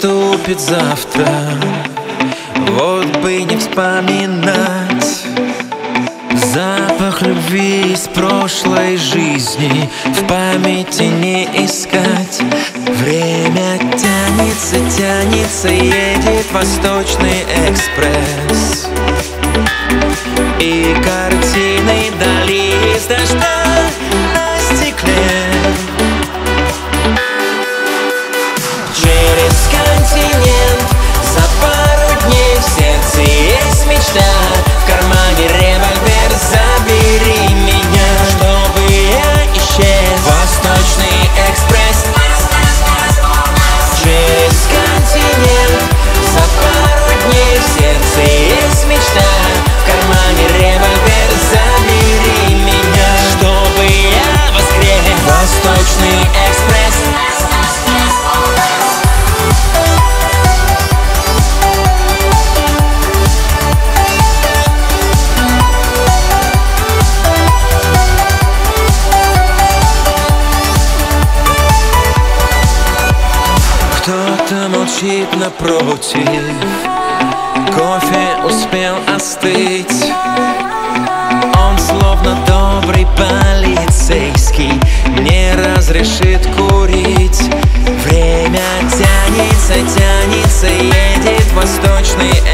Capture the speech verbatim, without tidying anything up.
наступит завтра, вот бы не вспоминать запах любви из прошлой жизни, в памяти не искать. Время тянется, тянется, едет Восточный экспресс, и картины дали из дождя на стекле. Через континент за пару дней в сердце есть мечта, в кармане револьвер, забери меня, чтобы я исчез. Восточный экспресс. Через континент за пару дней в сердце есть мечта, в кармане револьвер, забери меня, чтобы я воскрес. Восточный экспресс. Кто-то молчит напротив, кофе успел остыть. Он словно добрый полицейский не разрешит курить. Время тянется, тянется, едет Восточный